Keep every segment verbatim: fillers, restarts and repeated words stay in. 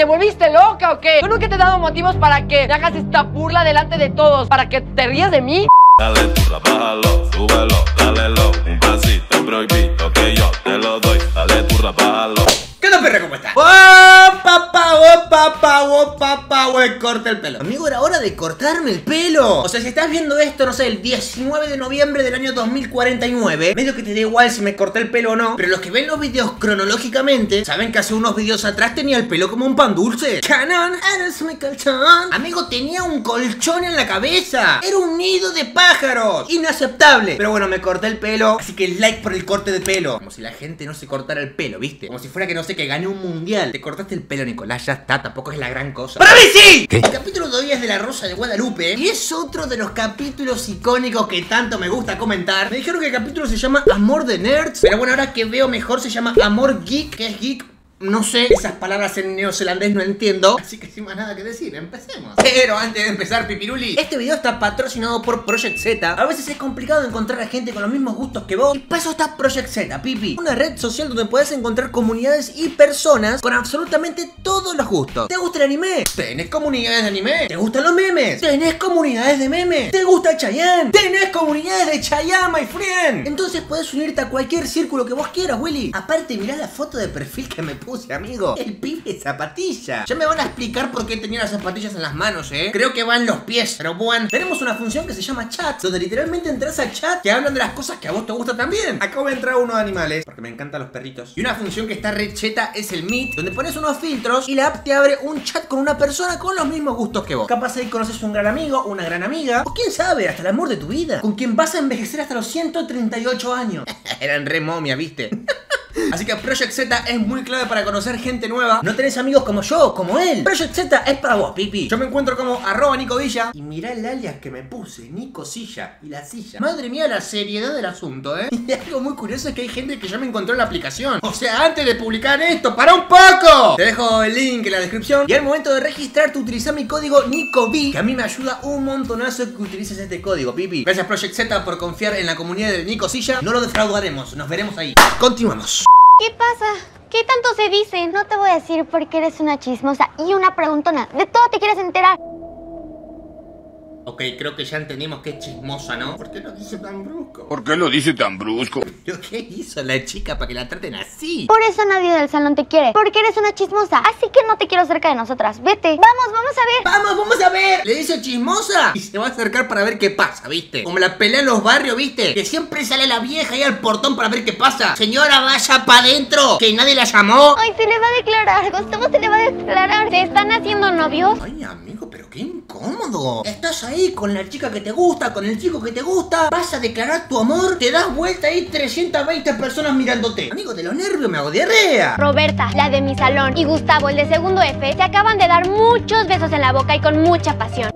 ¿Te volviste loca o qué? ¿Yo nunca te he dado motivos para que me hagas esta burla delante de todos? ¿Para que te rías de mí? Dale turra, bájalo, súbelo, dálelo, un pasito prohibido que yo te lo doy. Dale turra, bájalo. ¿Qué tal, perra? ¿Cómo estás? ¡Oh, papá! ¡Oh, papá! ¡Oh, papá! ¡Oh, corta el pelo! Amigo, era hora de cortarme el pelo. O sea, si estás viendo esto, no sé, el diecinueve de noviembre del año dos mil cuarenta y nueve, medio que te da igual si me corté el pelo o no. Pero los que ven los videos cronológicamente saben que hace unos videos atrás tenía el pelo como un pan dulce. Canon, eres mi colchón. Amigo, tenía un colchón en la cabeza. Era un nido de pájaros. Inaceptable. Pero bueno, me corté el pelo, así que like por el corte de pelo. Como si la gente no se cortara el pelo, ¿viste? Como si fuera que no sé, que gané un mundial. Te cortaste el pelo, Nicolás, ya está, tampoco es la gran cosa. ¡Para mí sí! ¿Qué? El capítulo de hoy es de La Rosa de Guadalupe y es otro de los capítulos icónicos que tanto me gusta comentar. Me dijeron que el capítulo se llama Amor de Nerds, pero bueno, ahora que veo mejor se llama Amor Geek. ¿Qué es geek? No sé, esas palabras en neozelandés no entiendo. Así que sin más nada que decir, empecemos. Pero antes de empezar, Pipiruli, este video está patrocinado por Project Z. A veces es complicado encontrar a gente con los mismos gustos que vos, y para eso está Project Z, Pipi. Una red social donde puedes encontrar comunidades y personas con absolutamente todos los gustos. ¿Te gusta el anime? Tenés comunidades de anime. ¿Te gustan los memes? Tenés comunidades de memes. ¿Te gusta Chayanne? Tenés comunidades de Chayanne, my friend. Entonces puedes unirte a cualquier círculo que vos quieras, Willy. Aparte, mirá la foto de perfil que me puse, amigo. El pibe zapatilla. Ya me van a explicar por qué tenía las zapatillas en las manos, eh. Creo que va en los pies. Pero bueno, tenemos una función que se llama chat, donde literalmente entras al chat que hablan de las cosas que a vos te gustan también. Acá voy a entrar a unos animales, porque me encantan los perritos. Y una función que está re cheta es el Meet, donde pones unos filtros y la app te abre un chat con una persona con los mismos gustos que vos. Capaz ahí conoces un gran amigo, una gran amiga, o quién sabe, hasta el amor de tu vida, con quien vas a envejecer hasta los ciento treinta y ocho años. Eran re momia, ¿viste? Así que Project Z es muy clave para conocer gente nueva. No tenés amigos como yo, como él. Project Z es para vos, Pipi. Yo me encuentro como arroba Nico Villa. Y mirá el alias que me puse, Nico Silla y la silla. Madre mía, la seriedad del asunto, ¿eh? Y algo muy curioso es que hay gente que ya me encontró en la aplicación. O sea, antes de publicar esto, ¡para un poco! Te dejo el link en la descripción. Y al momento de registrarte, utiliza mi código NicoV, que a mí me ayuda un montonazo que utilices este código, Pipi. Gracias, Project Z, por confiar en la comunidad de Nico Silla. No lo defraudaremos, nos veremos ahí. Continuamos. ¿Qué pasa? ¿Qué tanto se dice? No te voy a decir porque eres una chismosa y una preguntona. De todo te quieres enterar. Ok, creo que ya entendimos que es chismosa, ¿no? ¿Por qué lo dice tan brusco? ¿Por qué lo dice tan brusco? ¿Pero qué hizo la chica para que la traten así? Por eso nadie del salón te quiere. Porque eres una chismosa. Así que no te quiero cerca de nosotras. Vete. Vamos, vamos a ver. ¡Vamos, vamos a ver! Le dice chismosa y se va a acercar para ver qué pasa, ¿viste? Como la pelea en los barrios, ¿viste? Que siempre sale la vieja ahí al portón para ver qué pasa. Señora, vaya para adentro, que nadie la llamó. Ay, se le va a declarar. Gustavo se le va a declarar. ¿Se están haciendo novios? Ay, amigo, pero qué incómodo. Estás ahí con la chica que te gusta, con el chico que te gusta, vas a declarar tu amor, te das vuelta ahí trescientas veinte personas mirándote. Amigo, de los nervios me hago diarrea. Roberta, la de mi salón, y Gustavo, el de segundo F, se acaban de dar muchos besos en la boca y con mucha pasión.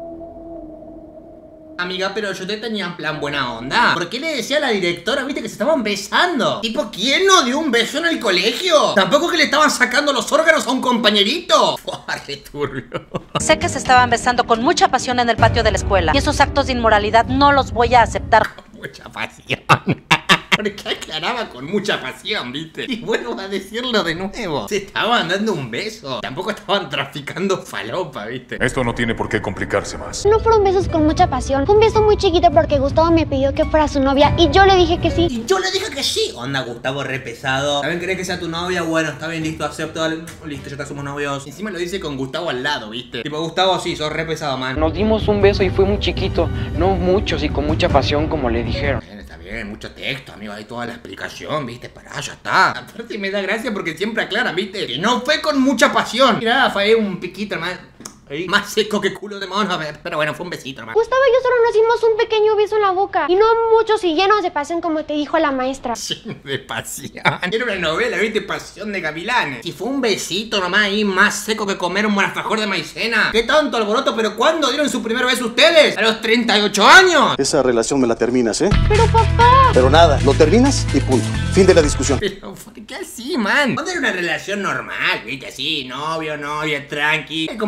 Amiga, pero yo te tenía en plan buena onda. ¿Por qué le decía a la directora, viste, que se estaban besando? Tipo, ¿quién no dio un beso en el colegio? Tampoco que le estaban sacando los órganos a un compañerito. ¡Qué turbio! Sé que se estaban besando con mucha pasión en el patio de la escuela, y esos actos de inmoralidad no los voy a aceptar. Mucha pasión. Porque aclaraba con mucha pasión, ¿viste? Y vuelvo a decirlo de nuevo. Se estaban dando un beso. Tampoco estaban traficando falopa, ¿viste? Esto no tiene por qué complicarse más. No fueron besos con mucha pasión. Fue un beso muy chiquito porque Gustavo me pidió que fuera su novia y yo le dije que sí. Y yo le dije que sí. Onda, Gustavo, re pesado. ¿Saben? ¿Querés que sea tu novia? Bueno, está bien, listo, acepto. Dale. Listo, ya está, somos novios. Encima lo dice con Gustavo al lado, ¿viste? Tipo, Gustavo, sí, sos re pesado, man. Nos dimos un beso y fue muy chiquito. No muchos y con mucha pasión como le dijeron. Bien, está bien, mucho texto, amigo. Hay toda la explicación, ¿viste? Pará, ya está. Aparte me da gracia porque siempre aclaran, ¿viste? Que no fue con mucha pasión. Mirá, fue un piquito, hermano. Ahí. Más seco que culo de mono, pero bueno, fue un besito nomás. Gustavo y yo solo nos dimos un pequeño beso en la boca. Y no muchos y llenos de pasión como te dijo la maestra. Lleno de pasión. Era una novela, ¿viste? Pasión de gavilanes. Si fue un besito nomás ahí, más seco que comer un buen alfajor de maicena. ¿Qué tanto alboroto? ¿Pero cuándo dieron su primer beso ustedes? ¿A los treinta y ocho años? Esa relación me la terminas, ¿eh? Pero papá. Pero nada, lo terminas y punto. Fin de la discusión. Pero, ¿por qué así, man? ¿Cuándo era una relación normal? ¿Viste? Así, novio, novia, tranqui. El compañero del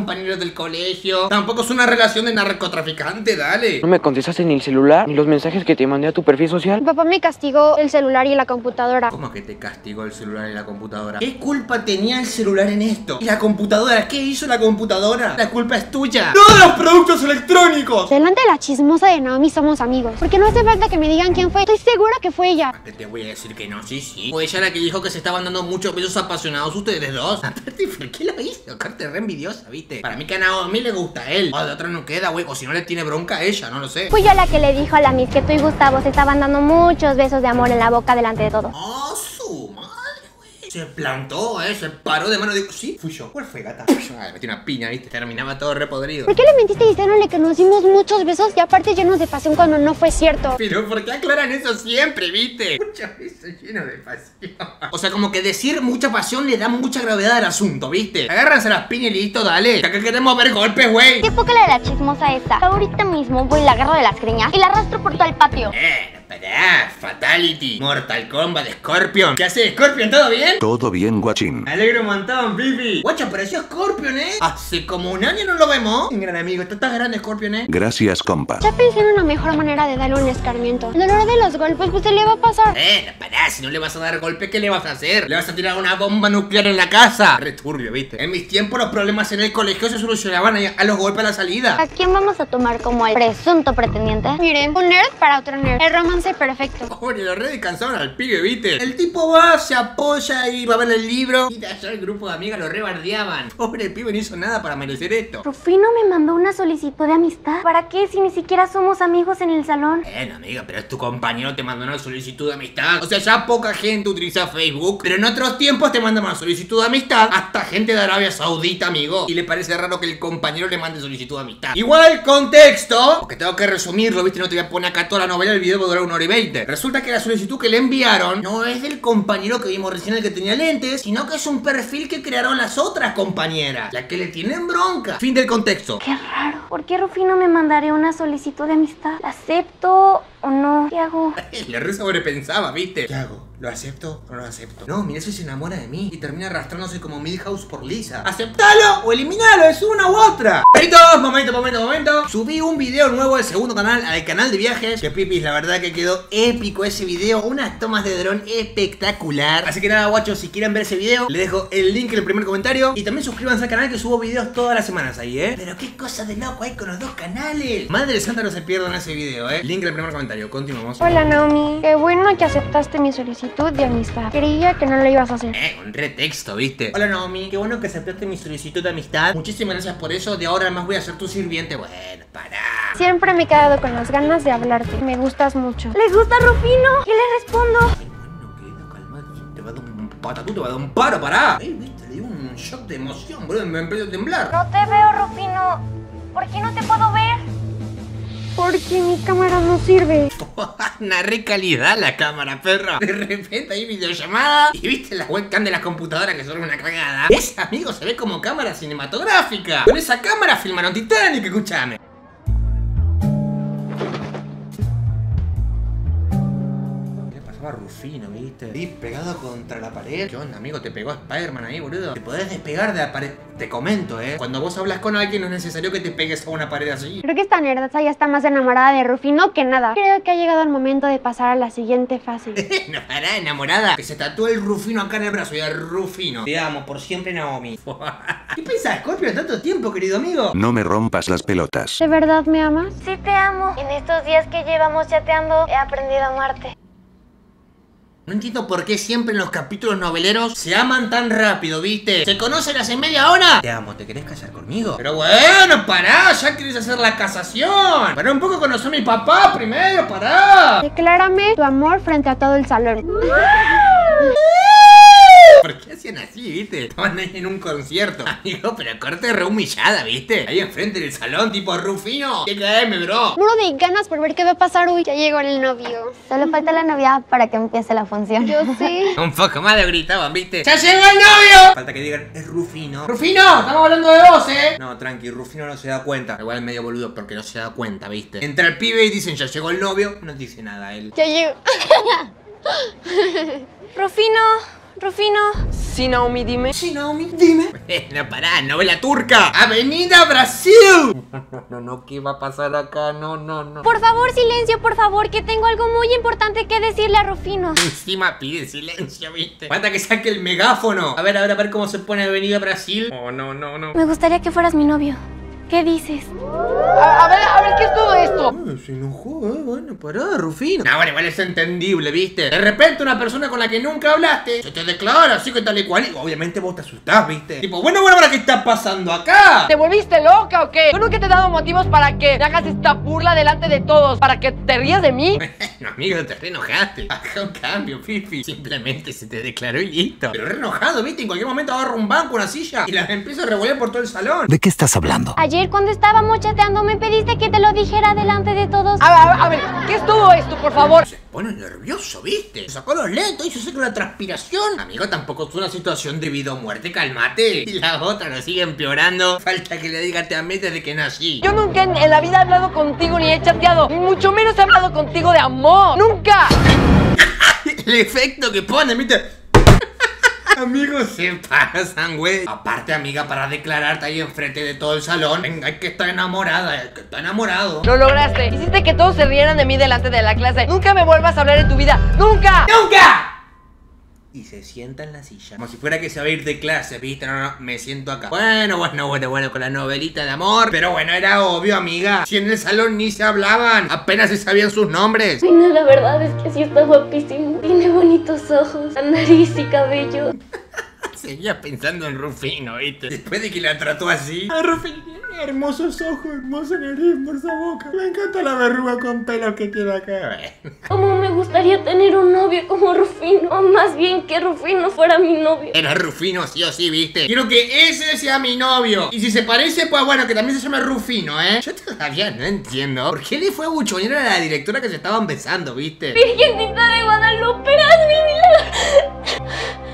del colegio. Tampoco es una relación de narcotraficante, dale. No me contestaste ni el celular, ni los mensajes que te mandé a tu perfil social. Mi papá me castigó el celular y la computadora. ¿Cómo que te castigó el celular y la computadora? ¿Qué culpa tenía el celular en esto? ¿Y la computadora? ¿Qué hizo la computadora? La culpa es tuya. ¡No de los productos electrónicos! Delante de la chismosa de Naomi somos amigos, porque no hace falta que me digan quién fue. Estoy segura que fue ella. ¿A qué te voy a decir que no? Sí, sí. Fue ella la que dijo que se estaban dando muchos besos apasionados ustedes dos. Aparte, ¿por qué lo hizo? Corte re envidiosa, ¿viste? Para mí que a Naomi le gusta a él. O de otra no queda, güey. O si no le tiene bronca a ella, no lo sé. Fui yo la que le dijo a la Miss que tú y Gustavo se estaban dando muchos besos de amor en la boca delante de todos. ¡Oh, su madre, güey! Se plantó, ¿eh? Se paró de mano. Digo, sí, fui yo. ¿Cuál fue, gata? Ay, metí una piña, ¿viste? Terminaba todo repodrido. ¿Por qué le mentiste diciéndole que nos dimos muchos besos y aparte llenos de pasión cuando no fue cierto? Pero ¿por qué aclaran eso siempre, viste? Muchas veces lleno de pasión. O sea, como que decir mucha pasión le da mucha gravedad al asunto, ¿viste? Agárranse las piñas y listo, dale. Acá queremos ver golpes, güey. ¿Qué poca la de la chismosa esta? Ahorita mismo voy y la agarro de las greñas y la arrastro por todo el patio. Eh, pará, Fatality, Mortal Kombat, Scorpion. ¿Qué hace, Scorpion? ¿Todo bien? Todo bien, guachín. Me alegro un montón, Pipi. Guacho, apareció Scorpion, ¿eh? Hace como un año no lo vemos. Un gran amigo, ¿tú estás grande, Scorpion, eh? Gracias, compa. Ya pensé en una mejor manera de darle un escarmiento. El dolor de los golpes, pues se le va a pasar. Eh, pará, si no le vas a dar golpe, ¿qué le vas a hacer? ¿Le vas a tirar una bomba nuclear en la casa? Re turbio, ¿viste? En mis tiempos los problemas en el colegio se solucionaban a, a los golpes a la salida. ¿A quién vamos a tomar como el presunto pretendiente? Miren, un nerd para otro nerd. El romance perfecto. Pobre, los re descansaban al pibe, ¿viste? El tipo va, se apoya y va a ver el libro. Y de allá el grupo de amigas lo rebardeaban. Pobre, el pibe no hizo nada para merecer esto. Rufino me mandó una solicitud de amistad. ¿Para qué si ni siquiera somos amigos en el salón? Bueno, amiga, pero es tu compañero, te mandó una solicitud de amistad. O sea, ya poca gente utiliza Facebook, pero en otros tiempos te mandan una solicitud de amistad hasta gente de Arabia Saudita, amigo. Y le parece raro que el compañero le mande solicitud de amistad. Igual, contexto, porque tengo que resumirlo, ¿viste? No te voy a poner acá toda la novela, el video va a durar una hora y veinte. Resulta que la solicitud que le enviaron no es del compañero que vimos recién, el que tenía lentes, sino que es un perfil que crearon las otras compañeras, la que le tienen bronca. Fin del contexto. Qué raro. ¿Por qué Rufino me mandaría una solicitud de amistad? ¿La acepto o no? ¿Qué hago? La re sobrepensaba, ¿viste? ¿Qué hago? ¿Lo acepto o no lo acepto? No, mira, eso se enamora de mí y termina arrastrándose como Milhouse por Lisa. ¿Aceptalo o eliminalo? Es una u otra. Momento, momento, momento, momento. Subí un video nuevo del segundo canal, al canal de viajes. Que pipis, la verdad que quedó épico ese video. Unas tomas de dron espectacular. Así que nada, guachos, si quieren ver ese video, les dejo el link en el primer comentario. Y también suscríbanse al canal que subo videos todas las semanas ahí, ¿eh? Pero qué cosa de loco hay con los dos canales. Madre santa, no se pierdan ese video, ¿eh? Link en el primer comentario. Continuamos. Hola, Naomi. Qué bueno que aceptaste mi solicitud de amistad. Creía que no lo ibas a hacer. Eh, un retexto, ¿viste? Hola, Naomi. Qué bueno que aceptaste mi solicitud de amistad. Muchísimas gracias por eso. De ahora más voy a ser tu sirviente. Bueno, pará. Siempre me he quedado con las ganas de hablarte. Me gustas mucho. ¿Les gusta Rufino? ¿Qué le respondo? Ay, bueno, querido, calmate. Te va a dar un patatú, te va a dar un paro, pará. Eh, viste, le dio un shock de emoción, boludo. Me empezó a temblar. No te veo, Rufino. ¿Por qué no te puedo ver? Porque mi cámara no sirve. Una re calidad la cámara, perro. De repente hay videollamada y viste las webcam de las computadoras que son una cagada. Ese, amigo, se ve como cámara cinematográfica. Con esa cámara filmaron Titanic, escúchame. A Rufino, ¿viste? Ahí pegado contra la pared. ¿Qué onda, amigo? ¿Te pegó Spider-Man ahí, boludo? Te podés despegar de la pared. Te comento, ¿eh? Cuando vos hablas con alguien no es necesario que te pegues a una pared así. Creo que esta nerdaza ya está más enamorada de Rufino que nada. Creo que ha llegado el momento de pasar a la siguiente fase. No, pará, enamorada. Que se tatúe el Rufino acá en el brazo. Y el Rufino. Te amo por siempre, Naomi. ¿Qué pensás, Scorpio, tanto tiempo, querido amigo? No me rompas las pelotas. ¿De verdad me amas? Sí, te amo. En estos días que llevamos chateando he aprendido a amarte. No entiendo por qué siempre en los capítulos noveleros se aman tan rápido, ¿viste? ¿Se conocen hace media hora? Te amo, ¿te querés casar conmigo? Pero bueno, pará, ya querés hacer la casación. Pará un poco, conocer a mi papá primero, pará. Declárame tu amor frente a todo el salón. ¿Por qué hacían así, viste? Estaban ahí en un concierto. Amigo, pero corte re humillada, ¿viste? Ahí enfrente del salón, tipo Rufino. ¿Qué caeme, bro? Muero de ganas por ver qué va a pasar hoy. Ya llegó el novio. Solo falta la novia para que empiece la función. Yo sé. Un poco más lo gritaban, ¿viste? ¡Ya llegó el novio! Falta que digan, es Rufino. ¡Rufino! Estamos hablando de vos, ¿eh? No, tranqui, Rufino no se da cuenta. Igual es medio boludo porque no se da cuenta, ¿viste? Entra el pibe y dicen, ya llegó el novio. No dice nada él. Ya llegó. Rufino, Rufino. Sí, Naomi, dime. Sí, Naomi, dime. No, pará, novela turca. Avenida Brasil. No, no, no, ¿qué va a pasar acá? No, no, no. Por favor, silencio, por favor, que tengo algo muy importante que decirle a Rufino. Encima pide silencio, ¿viste? Falta que saque el megáfono. A ver, a ver, a ver cómo se pone Avenida Brasil. Oh, no, no, no. Me gustaría que fueras mi novio. ¿Qué dices? A, a ver, a ver, ¿qué es todo esto? Ah, se enojó, eh. Bueno, pará, Rufino. No, bueno, igual es entendible, ¿viste? De repente una persona con la que nunca hablaste se te declara así que tal y cual. Y obviamente vos te asustás, ¿viste? Tipo, bueno, bueno, ¿ahora qué está pasando acá? ¿Te volviste loca o qué? Yo nunca te he dado motivos para que me hagas esta burla delante de todos, para que te rías de mí. No, amigo, te re enojaste. Baja un cambio, Fifi. Simplemente se te declaró y listo. Pero re enojado, ¿viste? En cualquier momento agarro un banco, una silla y las empiezo a revolver por todo el salón. ¿De qué estás hablando? Ayer cuando estábamos chateando me pediste que te lo dijera delante de todos. A ver, a ver, a ver, ¿qué es todo esto, por favor? Se pone nervioso, ¿viste? Se sacó los lentes y se seca una transpiración. Amigo, tampoco es una situación de vida o muerte, calmate. Y la otra lo sigue empeorando. Falta que le diga te amé desde que nací. Yo nunca en, en la vida he hablado contigo ni he chateado, ni mucho menos he hablado contigo de amor. ¡Nunca! El efecto que pone, ¿viste? Amigos, se pasan, güey. Aparte, amiga, para declararte ahí enfrente de todo el salón, venga, hay que estar enamorada, hay que estar enamorado. Lo lograste. Hiciste que todos se rieran de mí delante de la clase. Nunca me vuelvas a hablar en tu vida. ¡Nunca! ¡Nunca! Y se sienta en la silla. Como si fuera que se va a ir de clase, ¿viste? No, no, me siento acá. Bueno, bueno, bueno, bueno, con la novelita de amor. Pero bueno, era obvio, amiga. Si en el salón ni se hablaban, apenas se sabían sus nombres. Rufino, la verdad es que sí está guapísimo. Tiene bonitos ojos, nariz y cabello. Seguía pensando en Rufino, ¿viste? Después de que la trató así. Ah, Rufino tiene hermosos ojos, hermosa nariz, hermosa boca. Me encanta la verruga con pelo que tiene acá. Como me gustaría tener un novio como Rufino. O más bien que Rufino fuera mi novio. Era Rufino sí o sí, ¿viste? Quiero que ese sea mi novio. Y si se parece, pues bueno, que también se llame Rufino, ¿eh? Yo todavía no entiendo por qué le fue a buchonear a la directora que se estaban besando, ¿viste? Virgencita de Guadalupe, haz mi milagro.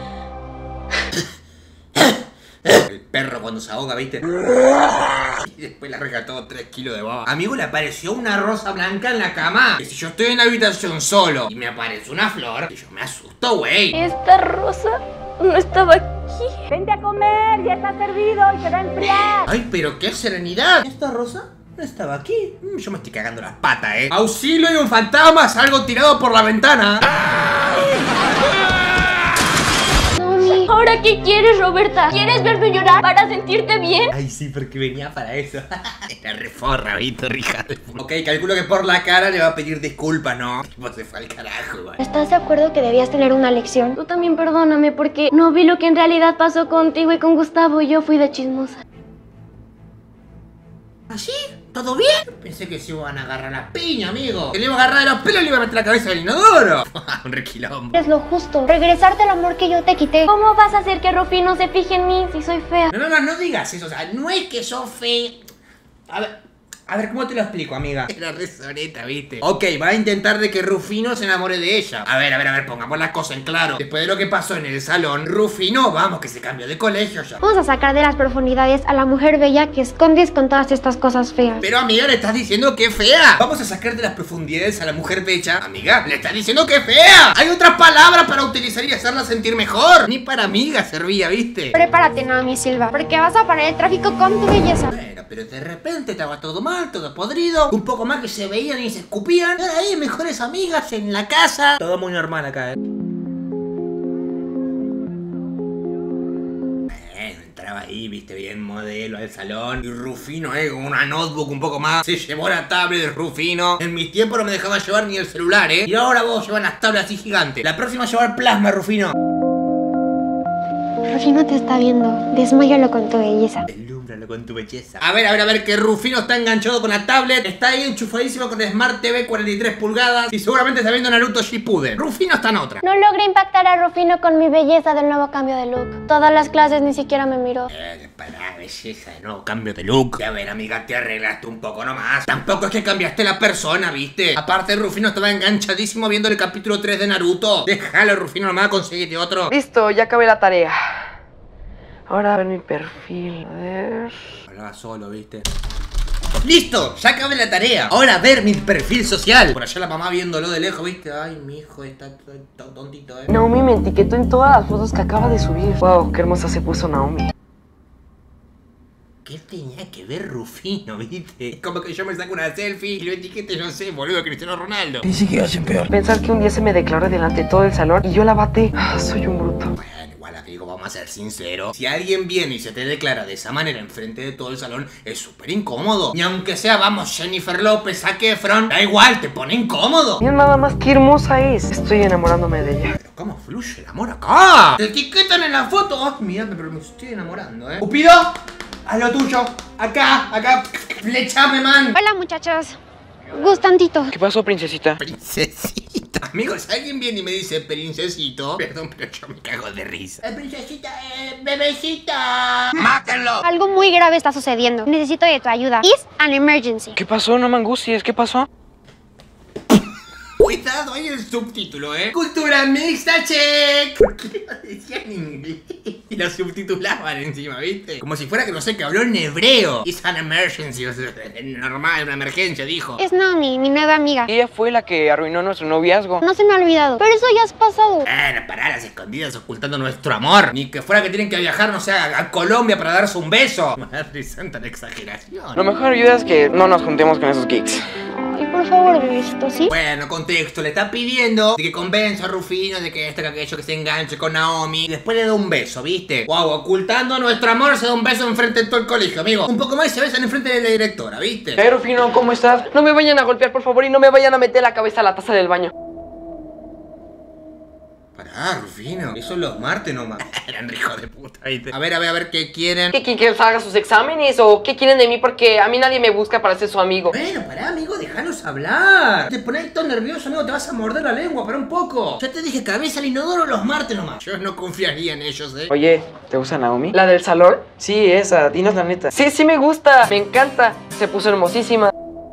El perro cuando se ahoga, ¿viste? Y después le rescató tres kilos de baba. Amigo, le apareció una rosa blanca en la cama. Y si yo estoy en la habitación solo y me aparece una flor, yo me asusto, güey. Esta rosa no estaba aquí. Vente a comer, ya está servido y se va a enfriar. Ay, pero qué serenidad. ¿Esta rosa no estaba aquí? Mm, yo me estoy cagando las patas, ¿eh? ¡Auxilio y un fantasma! ¡Salgo tirado por la ventana! ¿Ahora qué quieres, Roberta? ¿Quieres verme llorar para sentirte bien? Ay, sí, porque venía para eso. Era reforra, ¿viste, rija? Ok, calculo que por la cara le va a pedir disculpas, ¿no? Tipo, se fue al carajo, güey. ¿Estás de acuerdo que debías tener una lección? Tú también perdóname porque no vi lo que en realidad pasó contigo y con Gustavo y yo fui de chismosa. ¿Así? ¿Todo bien? Pensé que se iban a agarrar la piña, amigo. Que le iba a agarrar de los pelos y le iba a meter la cabeza del inodoro. Un requilombo. Es lo justo. Regresarte al amor que yo te quité. ¿Cómo vas a hacer que Rufino se fije en mí si soy fea? No, no, no, no digas eso. O sea, no es que sos fea. A ver... A ver, ¿cómo te lo explico, amiga? Era re soneta, ¿viste? Ok, va a intentar de que Rufino se enamore de ella. A ver, a ver, a ver, pongamos las cosas en claro. Después de lo que pasó en el salón, Rufino, vamos, que se cambió de colegio ya. Vamos a sacar de las profundidades a la mujer bella que escondes con todas estas cosas feas. Pero, amiga, le estás diciendo que es fea. Vamos a sacar de las profundidades a la mujer bella. Amiga, le estás diciendo que es fea. Hay otras palabras para utilizar y hacerla sentir mejor. Ni para amiga servía, ¿viste? Prepárate, Naomi Silva, porque vas a parar el tráfico con tu belleza. Bueno, pero de repente estaba todo mal, todo podrido. Un poco más que se veían y se escupían. Ahora ahí, mejores amigas en la casa. Todo muy normal acá, ¿eh? Entraba ahí, viste, bien modelo al salón. Y Rufino, eh, con una notebook un poco más. Se llevó la tablet de Rufino. En mis tiempos no me dejaba llevar ni el celular, eh. Y ahora vos llevan las tablets así gigantes. La próxima llevar plasma, Rufino. Rufino te está viendo. Desmáyalo con tu belleza. Deslúmbralo con tu belleza. A ver, a ver, a ver, que Rufino está enganchado con la tablet. Está ahí enchufadísimo con Smart T V cuarenta y tres pulgadas. Y seguramente está viendo Naruto Shippuden. Rufino está en otra. No logré impactar a Rufino con mi belleza del nuevo cambio de look. Todas las clases ni siquiera me miró. Eh, para belleza de nuevo cambio de look. Ya ver, amiga, te arreglaste un poco nomás. Tampoco es que cambiaste la persona, ¿viste? Aparte, Rufino estaba enganchadísimo viendo el capítulo tres de Naruto. Déjalo, Rufino, nomás, consíguete otro. Listo, ya acabé la tarea. Ahora a ver mi perfil, a ver... Hablaba solo, ¿viste? ¡Listo! Ya acabé la tarea. Ahora ver mi perfil social. Por allá la mamá viéndolo de lejos, ¿viste? Ay, mi hijo está, está, está tontito, ¿eh? Naomi me etiquetó en todas las fotos que acaba de subir. Wow, qué hermosa se puso Naomi. ¿Qué tenía que ver Rufino, viste? Es como que yo me saco una selfie y lo etiquete, no sé, boludo, Cristiano Ronaldo. Y sí que hacen peor. Pensar que un día se me declaró delante de todo el salón y yo la bate. Ah, soy un bruto. Bueno, igual amigo, vamos a ser sinceros. Si alguien viene y se te declara de esa manera enfrente de todo el salón, es súper incómodo. Y aunque sea, vamos, Jennifer López, Zac Efron, da igual, te pone incómodo. Mira nada más qué hermosa es. Estoy enamorándome de ella. Pero ¿cómo fluye el amor acá? Te etiquetan en la foto. Oh, mira, pero me estoy enamorando, ¿eh? Cupido, haz lo tuyo. Acá, acá, flechame, man. Hola, muchachos. Gustantito. ¿Qué pasó, princesita? Princesita. Amigos, si alguien viene y me dice princesito, perdón, pero yo me cago de risa. Eh, princesita, eh, bebecita. ¡Mátenlo! Algo muy grave está sucediendo. Necesito de tu ayuda. It's an emergency. ¿Qué pasó? No me angusties. ¿Qué pasó? Cuidado, hay el subtítulo, ¿eh? Cultura mixta, check. ¿Por qué lo decía en inglés? Y lo subtitulaban encima, ¿viste? Como si fuera que no sé, que habló en hebreo. It's an emergency, o sea, normal, una emergencia, dijo. Es Naomi, mi nueva amiga. Ella fue la que arruinó nuestro noviazgo. No se me ha olvidado, pero eso ya es pasado. Bueno, pará, las escondidas ocultando nuestro amor. Ni que fuera que tienen que viajar, no sé, a, a Colombia para darse un beso. Madre santa, la exageración. Lo mejor ayuda es que no nos juntemos con esos geeks. Ay, por favor, bebecito, ¿sí? Bueno, contexto, le está pidiendo de que convenza a Rufino de que esto, que aquello, que se enganche con Naomi. Y después le da un beso, ¿viste? Wow, ocultando nuestro amor se da un beso enfrente de todo el colegio, amigo. Un poco más y se besan enfrente de la directora, ¿viste? Hey, Rufino, ¿cómo estás? No me vayan a golpear, por favor, y no me vayan a meter la cabeza a la taza del baño. Pará, Rufino, eso los martes nomás. Eran hijos de puta, ¿viste? A ver, a ver, a ver, ¿qué quieren? ¿Qué quieren que haga sus exámenes o qué quieren de mí? Porque a mí nadie me busca para ser su amigo. Bueno, pará, amigo, déjanos hablar. Te pones todo nervioso, amigo, te vas a morder la lengua, para un poco. Ya te dije, cabeza al inodoro los martes nomás. Yo no confiaría en ellos, ¿eh? Oye, ¿te gusta Naomi? ¿La del salón? Sí, esa, dinos la neta. Sí, sí me gusta, me encanta. Se puso hermosísima.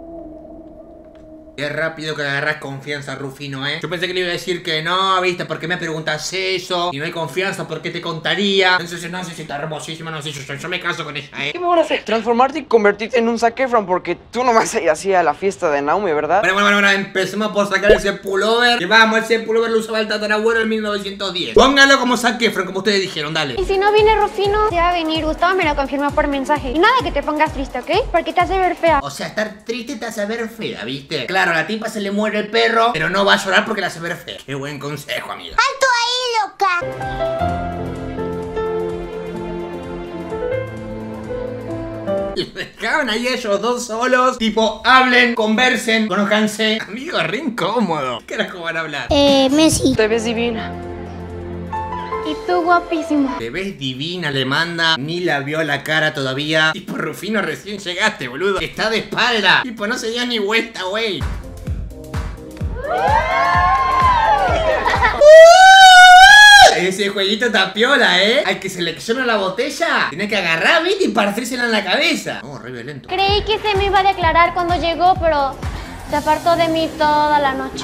Qué rápido que agarras confianza, Rufino, ¿eh? Yo pensé que le iba a decir que no, ¿viste? ¿Por qué me preguntas eso? Y no hay confianza, ¿por qué te contaría? Entonces, no sé si está hermosísima, no sé, yo, yo me caso con ella, ¿eh? ¿Qué me van a hacer? Transformarte y convertirte en un Zac Efron, porque tú no vas a ir así a la fiesta de Naomi, ¿verdad? Bueno, bueno, bueno, empecemos por sacar ese pullover. Que vamos, ese pullover lo usaba el tatarabuelo en mil novecientos diez. Póngalo como Zac Efron, como ustedes dijeron, dale. Y si no viene Rufino, se va a venir. Gustavo me lo confirmó por mensaje. Y nada que te pongas triste, ¿ok? Porque te hace ver fea. O sea, estar triste te hace ver fea, ¿viste? Claro, a la tipa se le muere el perro, pero no va a llorar porque la hace ver fea. Qué buen consejo, amiga. ¡Alto ahí, loca! Y dejaban ahí ellos dos solos. Tipo, hablen, conversen, conójanse. Amigo, re incómodo. ¿Qué carajo van a hablar? Eh, Messi. Te ves divina. Y tú, guapísimo. Te ves divina, le manda. Ni la vio la cara todavía. Tipo, Rufino, recién llegaste, boludo. Está de espalda. Tipo, no se dio ni vuelta, güey. Ese jueguito tapiola, ¿eh? Al que selecciona la botella tiene que agarrar, ¿viste? Y partírsela en la cabeza. Oh, re violento. Creí que se me iba a declarar cuando llegó, pero se apartó de mí toda la noche.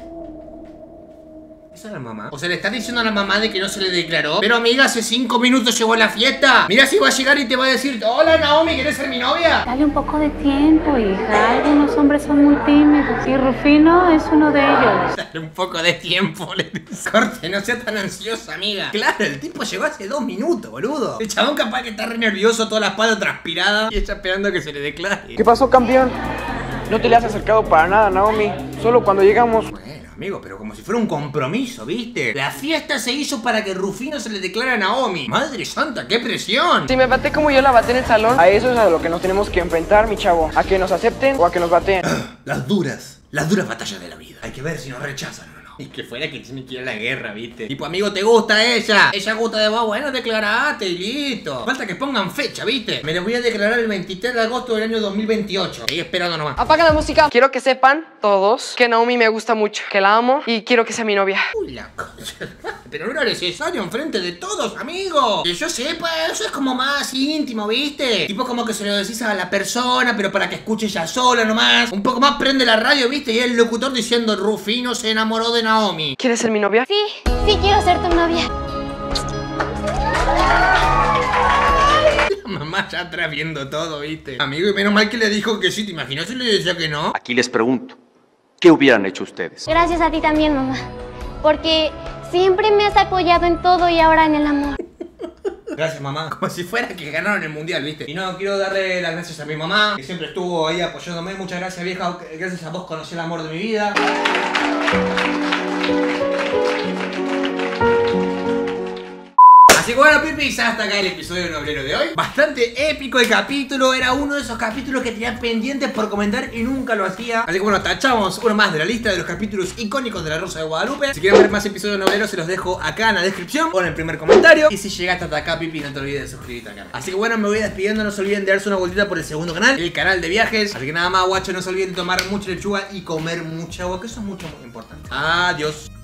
¿Esa es la mamá? O sea, le estás diciendo a la mamá de que no se le declaró. Pero amiga, hace cinco minutos llegó a la fiesta. Mira si va a llegar y te va a decir: hola Naomi, ¿quieres ser mi novia? Dale un poco de tiempo, hija. Algunos hombres son muy tímidos y Rufino es uno de ellos. Dale un poco de tiempo, le dice. Corte, no seas tan ansiosa, amiga. Claro, el tipo llegó hace dos minutos, boludo. El chabón capaz que está re nervioso, toda la espalda transpirada. Y ella esperando que se le declare. ¿Qué pasó, campeón? No te le has acercado para nada, Naomi. Solo cuando llegamos. Bueno, amigo, pero como si fuera un compromiso, ¿viste? La fiesta se hizo para que Rufino se le declara a Naomi. Madre santa, qué presión. Si me baté como yo la baté en el salón, a eso es a lo que nos tenemos que enfrentar, mi chavo. A que nos acepten o a que nos bateen. Las duras, las duras batallas de la vida. Hay que ver si nos rechazan o no. Y que fuera que tiene que ir a la guerra, ¿viste? Tipo, amigo, ¿te gusta ella? Ella gusta de vos, bueno, declarate y listo. Falta que pongan fecha, ¿viste? Me lo voy a declarar el veintitrés de agosto del año dos mil veintiocho. Ahí esperando nomás. Apaga la música. Quiero que sepan, todos, que Naomi me gusta mucho, que la amo y quiero que sea mi novia. Uy, la cosa. Pero no era necesario enfrente de todos, amigo. Que yo sepa, eso es como más íntimo, ¿viste? Tipo como que se lo decís a la persona, pero para que escuche ella sola nomás. Un poco más prende la radio, ¿viste? Y el locutor diciendo: Rufino se enamoró de Naomi. ¿Quieres ser mi novia? Sí, sí quiero ser tu novia. La mamá mamá ya atrás viendo todo, ¿viste? Amigo, y menos mal que le dijo que sí. ¿Te imaginas si le decía que no? Aquí les pregunto, ¿qué hubieran hecho ustedes? Gracias a ti también, mamá. Porque siempre me has apoyado en todo y ahora en el amor. Gracias, mamá. Como si fuera que ganaron el mundial, ¿viste? Y no, quiero darle las gracias a mi mamá, que siempre estuvo ahí apoyándome. Muchas gracias, vieja. Gracias a vos conocí el amor de mi vida. Así que bueno, pipis, hasta acá el episodio novelero de hoy. Bastante épico el capítulo. Era uno de esos capítulos que tenía pendientes por comentar y nunca lo hacía. Así que bueno, tachamos uno más de la lista de los capítulos icónicos de La Rosa de Guadalupe. Si quieren ver más episodios noveleros, se los dejo acá en la descripción o en el primer comentario. Y si llegaste hasta acá, pipis, no te olvides de suscribirte al canal. Así que bueno, me voy despidiendo. No se olviden de darse una vueltita por el segundo canal, el canal de viajes. Así que nada más, guacho, no se olviden de tomar mucha lechuga y comer mucha agua, que eso es mucho muy importante. Adiós.